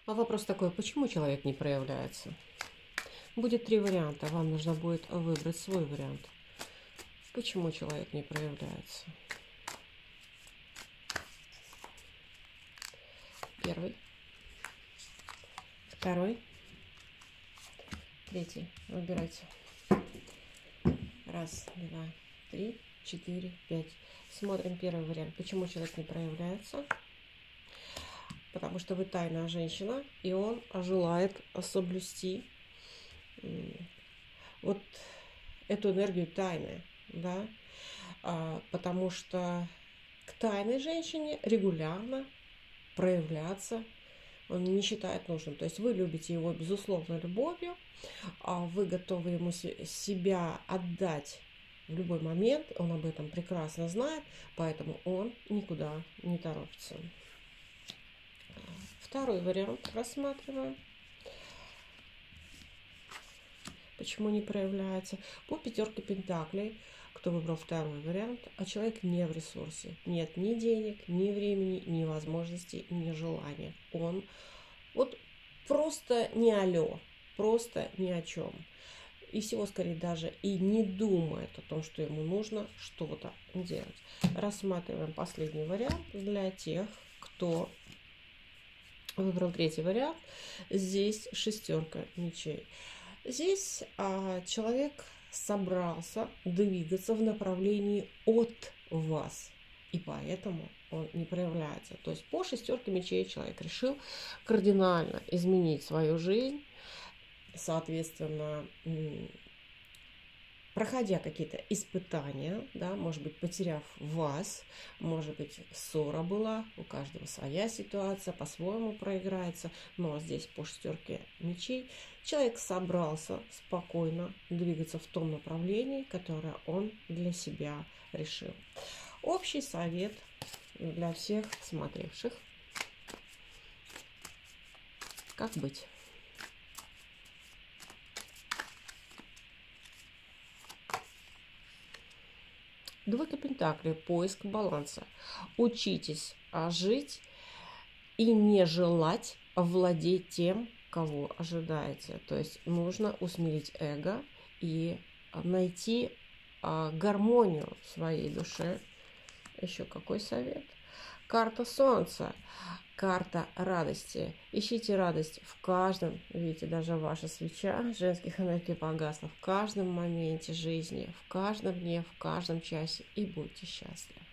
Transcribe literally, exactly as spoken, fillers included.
А вопрос такой, почему человек не проявляется? Будет три варианта, вам нужно будет выбрать свой вариант. Почему человек не проявляется? Первый, второй, третий. Выбирайте. Раз, два, три, четыре, пять. Смотрим первый вариант. Почему человек не проявляется? Потому что вы тайная женщина, и он желает соблюсти вот эту энергию тайны, да, а, потому что к тайной женщине регулярно проявляться он не считает нужным. То есть вы любите его, безусловно, любовью, а вы готовы ему себя отдать в любой момент, он об этом прекрасно знает, поэтому он никуда не торопится. Второй вариант рассматриваем. Почему не проявляется? По пятерке пентаклей, кто выбрал второй вариант, а человек не в ресурсе. Нет ни денег, ни времени, ни возможностей, ни желания. Он вот просто не алло, просто ни о чем. И всего скорее даже и не думает о том, что ему нужно что-то делать. Рассматриваем последний вариант для тех, кто выбрал третий вариант. Здесь шестерка мечей. Здесь а, человек собрался двигаться в направлении от вас, и поэтому он не проявляется. То есть по шестерке мечей человек решил кардинально изменить свою жизнь, соответственно, проходя какие-то испытания, да, может быть, потеряв вас, может быть, ссора была, у каждого своя ситуация, по-своему проиграется, но здесь по шестерке мечей человек собрался спокойно двигаться в том направлении, которое он для себя решил. Общий совет для всех смотревших. Как быть? Двойка пентаклей, поиск баланса. Учитесь жить и не желать владеть тем, кого ожидаете. То есть нужно усмирить эго и найти гармонию в своей душе. Еще какой совет? Карта Солнца. Карта радости. Ищите радость в каждом, видите, даже ваша свеча женских энергий погасла, в каждом моменте жизни, в каждом дне, в каждом часе, и будьте счастливы.